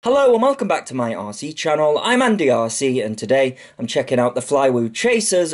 Hello and welcome back to my RC channel. I'm Andy RC and today I'm checking out the Flywoo Chasers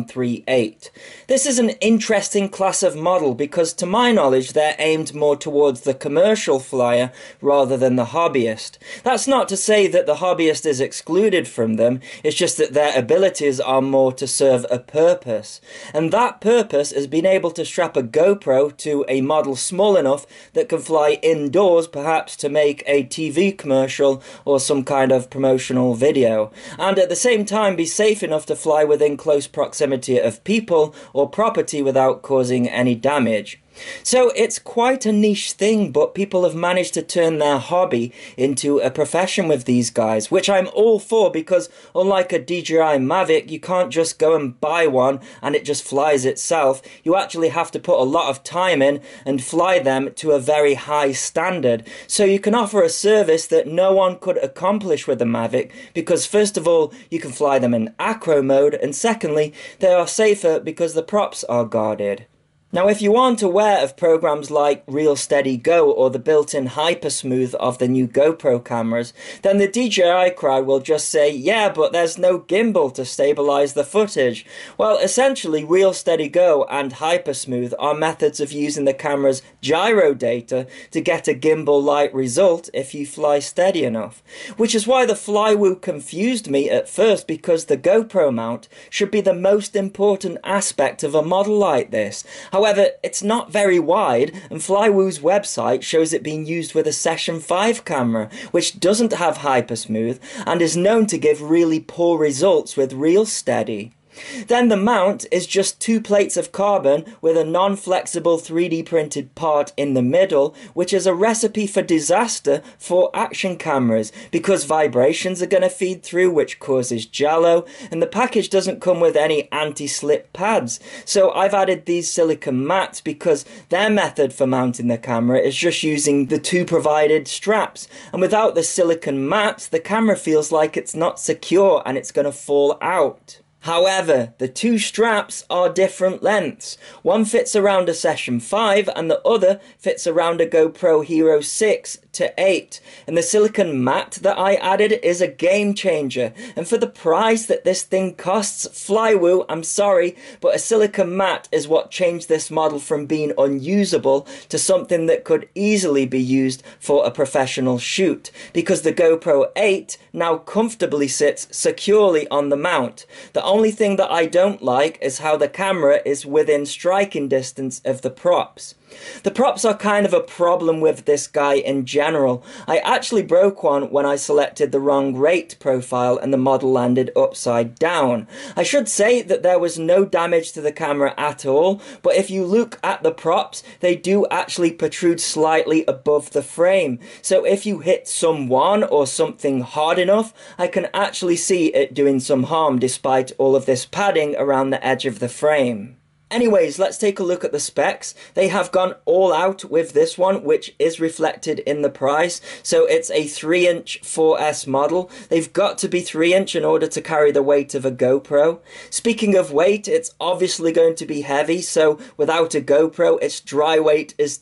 138. This is an interesting class of model because to my knowledge they're aimed more towards the commercial flyer rather than the hobbyist. That's not to say that the hobbyist is excluded from them, it's just that their abilities are more to serve a purpose. And that purpose is being able to strap a GoPro to a model small enough that can fly indoors, perhaps to make a TV commercial or some kind of promotional video, and at the same time be safe enough to fly within close proximity of people or property without causing any damage. So it's quite a niche thing, but people have managed to turn their hobby into a profession with these guys, which I'm all for because unlike a DJI Mavic, you can't just go and buy one and it just flies itself. You actually have to put a lot of time in and fly them to a very high standard. So you can offer a service that no one could accomplish with the Mavic because first of all, you can fly them in acro mode, and secondly, they are safer because the props are guarded. Now, if you aren't aware of programs like Real Steady Go or the built-in Hypersmooth of the new GoPro cameras, then the DJI crowd will just say, yeah, but there's no gimbal to stabilize the footage. Well, essentially, Real Steady Go and Hypersmooth are methods of using the camera's gyro data to get a gimbal-like result if you fly steady enough. Which is why the Flywoo confused me at first, because the GoPro mount should be the most important aspect of a model like this. However, it's not very wide, and Flywoo's website shows it being used with a Session 5 camera, which doesn't have Hypersmooth and is known to give really poor results with Real Steady. Then the mount is just two plates of carbon with a non-flexible 3D printed part in the middle, which is a recipe for disaster for action cameras because vibrations are going to feed through, which causes jello, and the package doesn't come with any anti-slip pads. So I've added these silicone mats because their method for mounting the camera is just using the two provided straps, and without the silicone mats the camera feels like it's not secure and it's going to fall out. However, the two straps are different lengths. One fits around a Session 5 and the other fits around a GoPro Hero 6 to 8. And the silicone mat that I added is a game changer. And for the price that this thing costs, Flywoo, I'm sorry, but a silicone mat is what changed this model from being unusable to something that could easily be used for a professional shoot. Because the GoPro 8 now comfortably sits securely on the mount. The only thing that I don't like is how the camera is within striking distance of the props. The props are kind of a problem with this guy in general. I actually broke one when I selected the wrong rate profile and the model landed upside down. I should say that there was no damage to the camera at all, but if you look at the props, they do actually protrude slightly above the frame. So if you hit someone or something hard enough, I can actually see it doing some harm despite all of this padding around the edge of the frame. Anyways, let's take a look at the specs. They have gone all out with this one, which is reflected in the price. So it's a 3-inch 4S model. They've got to be 3-inch in order to carry the weight of a GoPro. Speaking of weight, it's obviously going to be heavy. So without a GoPro, its dry weight is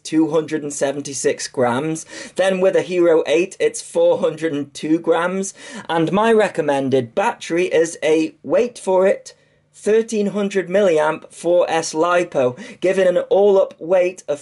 276 grams. Then with a Hero 8, it's 402 grams. And my recommended battery is a, wait for it, 1300 milliamp 4S LiPo, giving an all-up weight of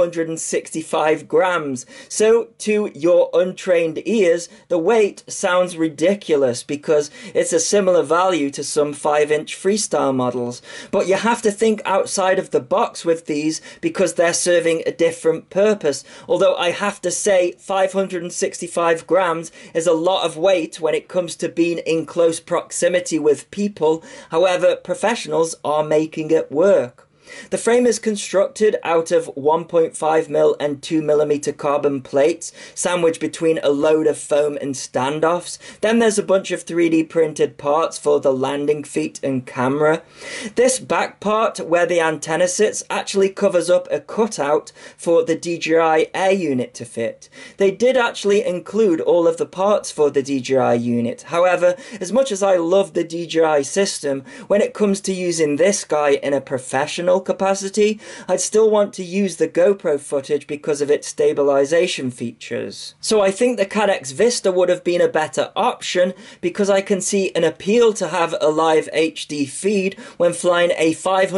565 grams. So, to your untrained ears, the weight sounds ridiculous because it's a similar value to some 5-inch freestyle models. But you have to think outside of the box with these because they're serving a different purpose. Although I have to say 565 grams is a lot of weight when it comes to being in close proximity with people. However, professionals are making it work. The frame is constructed out of 1.5mm and 2mm carbon plates, sandwiched between a load of foam and standoffs. Then there's a bunch of 3D printed parts for the landing feet and camera. This back part, where the antenna sits, actually covers up a cutout for the DJI Air unit to fit. They did actually include all of the parts for the DJI unit. However, as much as I love the DJI system, when it comes to using this guy in a professional channel capacity, I'd still want to use the GoPro footage because of its stabilization features. So I think the Cadex Vista would have been a better option because I can see an appeal to have a live HD feed when flying a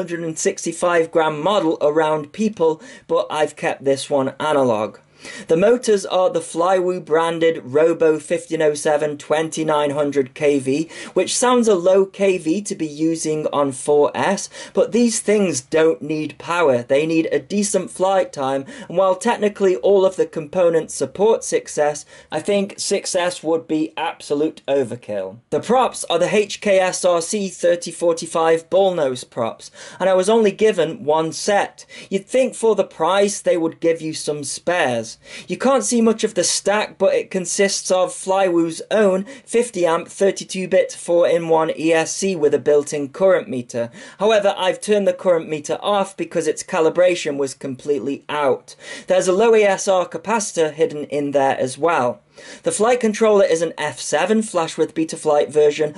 565 gram model around people, but I've kept this one analog. The motors are the Flywoo branded Robo 1507 2900 kV, which sounds a low kV to be using on 4S, but these things don't need power. They need a decent flight time, and while technically all of the components support 6S, I think 6S would be absolute overkill. The props are the HKSRC 3045 bullnose props, and I was only given one set. You'd think for the price they would give you some spares. You can't see much of the stack, but it consists of Flywoo's own 50 amp 32-bit 4-in-1 ESC with a built-in current meter. However, I've turned the current meter off because its calibration was completely out. There's a low ESR capacitor hidden in there as well. The flight controller is an F7 flash with Betaflight version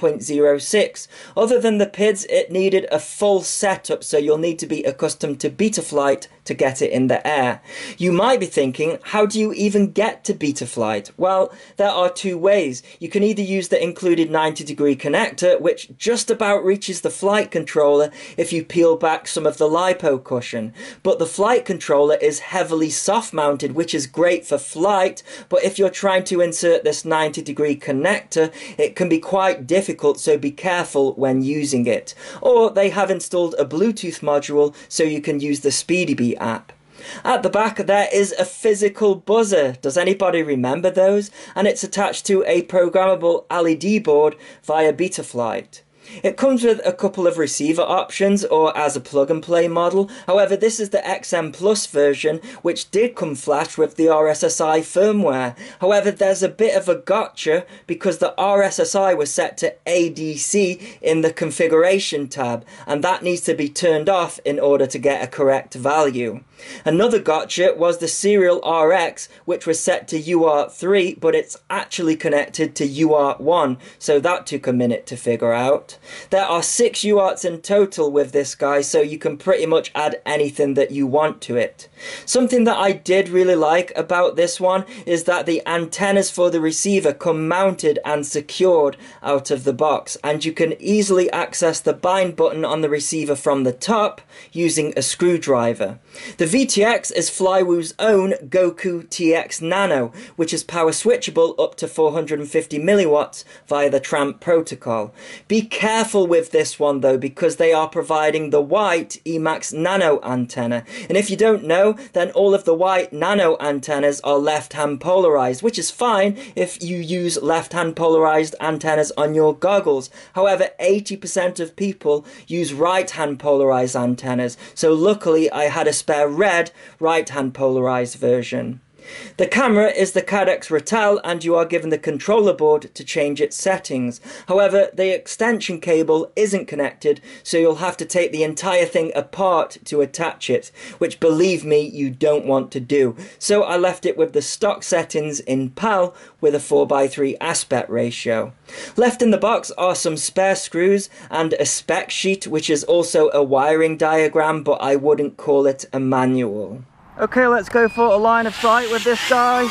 4.06. Other than the PIDs, it needed a full setup, so you'll need to be accustomed to Betaflight to get it in the air. You might be thinking, how do you even get to Betaflight? Well, there are two ways. You can either use the included 90-degree connector, which just about reaches the flight controller if you peel back some of the LiPo cushion. But the flight controller is heavily soft-mounted, which is great for flight, but if you're trying to insert this 90-degree connector, it can be quite difficult, so be careful when using it. Or they have installed a Bluetooth module so you can use the SpeedyBee app. At the back there is a physical buzzer. Does anybody remember those? And it's attached to a programmable LED board via Betaflight. It comes with a couple of receiver options or as a plug-and-play model. However, this is the XM Plus version, which did come flash with the RSSI firmware. However, there's a bit of a gotcha because the RSSI was set to ADC in the configuration tab, and that needs to be turned off in order to get a correct value. Another gotcha was the serial RX, which was set to UART3, but it's actually connected to UART1, so that took a minute to figure out. There are 6 UARTs in total with this guy, so you can pretty much add anything that you want to it. Something that I did really like about this one is that the antennas for the receiver come mounted and secured out of the box, and you can easily access the bind button on the receiver from the top using a screwdriver. The VTX is Flywoo's own Goku TX Nano, which is power switchable up to 450 milliwatts via the TRAMP protocol. Be careful with this one though, because they are providing the white Emax Nano antenna, and if you don't know, then all of the white Nano antennas are left-hand polarized, which is fine if you use left-hand polarized antennas on your goggles. However, 80% of people use right-hand polarized antennas, so luckily I had a spare red right-hand polarized version. The camera is the Cadex Ratel, and you are given the controller board to change its settings. However, the extension cable isn't connected, so you'll have to take the entire thing apart to attach it, which believe me, you don't want to do. So I left it with the stock settings in PAL with a 4:3 aspect ratio. Left in the box are some spare screws and a spec sheet, which is also a wiring diagram, but I wouldn't call it a manual. Okay, let's go for a line of sight with this guy.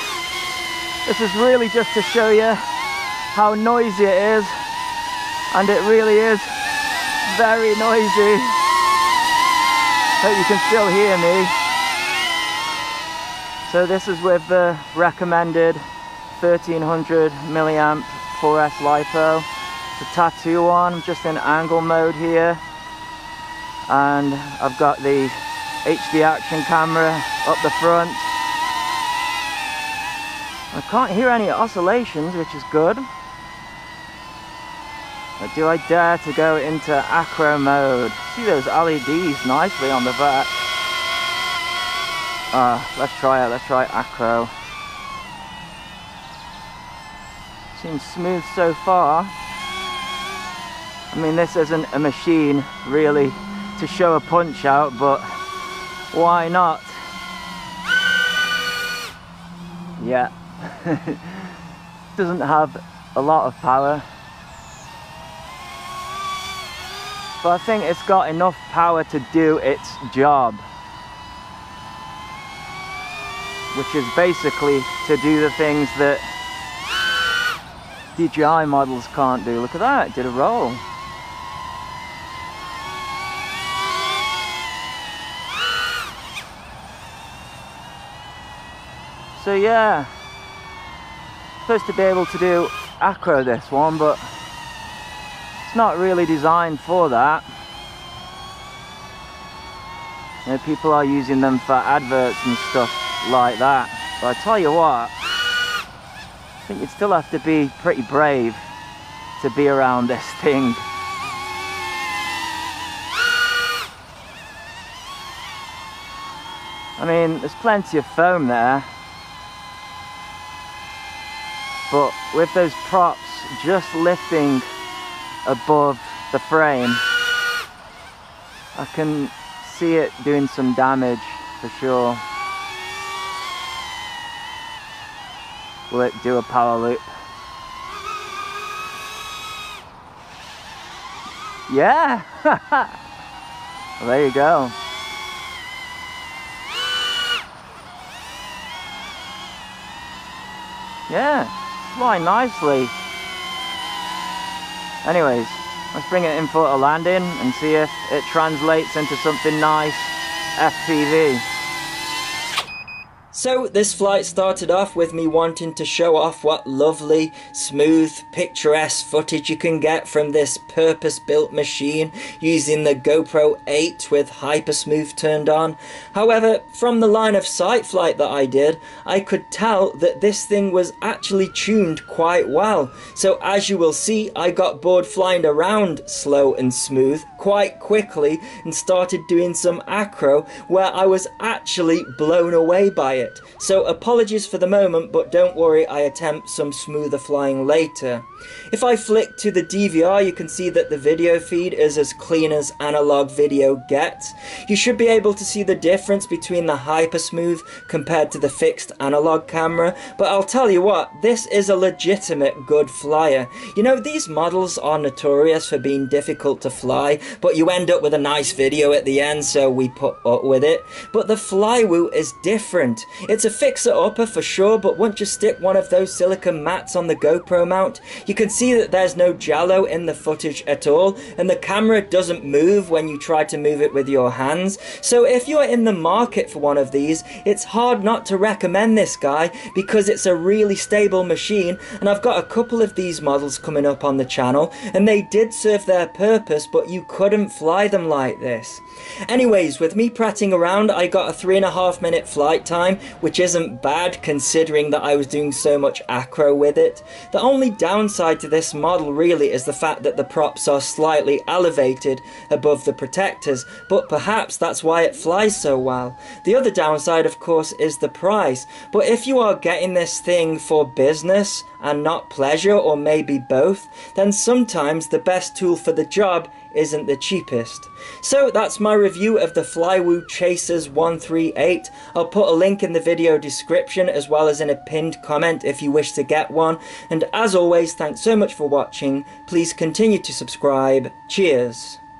This is really just to show you how noisy it is, and it really is very noisy. Hope you can still hear me. So this is with the recommended 1300 milliamp 4S LiPo. The tattoo one, I'm just in angle mode here, and I've got the HD action camera up the front. I can't hear any oscillations, which is good. But do I dare to go into acro mode? See those LEDs nicely on the back. Let's try it, let's try acro. Seems smooth so far. I mean, this isn't a machine really to show a punch out, but why not? Yeah. Doesn't have a lot of power. but I think it's got enough power to do its job, which is basically to do the things that DJI models can't do. Look at that, it did a roll. So yeah, supposed to be able to do acro this one, but it's not really designed for that. You know, people are using them for adverts and stuff like that. But I tell you what, I think you'd still have to be pretty brave to be around this thing. I mean, there's plenty of foam there, but with those props just lifting above the frame, I can see it doing some damage for sure. Will it do a power loop? Yeah! Well, there you go. Yeah, flying nicely. Anyways, let's bring it in for a landing and see if it translates into something nice FPV. So this flight started off with me wanting to show off what lovely, smooth, picturesque footage you can get from this purpose-built machine using the GoPro 8 with Hypersmooth turned on. However, from the line of sight flight that I did, I could tell that this thing was actually tuned quite well. So as you will see, I got bored flying around slow and smooth quite quickly and started doing some acro where I was actually blown away by it. So apologies for the moment, but don't worry, I attempt some smoother flying later. If I flick to the DVR, you can see that the video feed is as clean as analog video gets. You should be able to see the difference between the Hypersmooth compared to the fixed analog camera, but I'll tell you what, this is a legitimate good flyer. You know, these models are notorious for being difficult to fly, but you end up with a nice video at the end, so we put up with it. But the Flywoo is different. It's a fixer-upper for sure, but once you stick one of those silicone mats on the GoPro mount, you can see that there's no jello in the footage at all, and the camera doesn't move when you try to move it with your hands. So if you're in the market for one of these, it's hard not to recommend this guy because it's a really stable machine, and I've got a couple of these models coming up on the channel, and they did serve their purpose, but you couldn't fly them like this. Anyways, with me prattling around, I got a 3.5 minute flight time, which isn't bad considering that I was doing so much acro with it. The only downside to this model really is the fact that the props are slightly elevated above the protectors, but perhaps that's why it flies so well. The other downside, of course, is the price, but if you are getting this thing for business and not pleasure, or maybe both, then sometimes the best tool for the job isn't the cheapest. So that's my review of the Flywoo Chasers 138. I'll put a link in the video description as well as in a pinned comment if you wish to get one. And as always, thanks so much for watching. Please continue to subscribe. Cheers.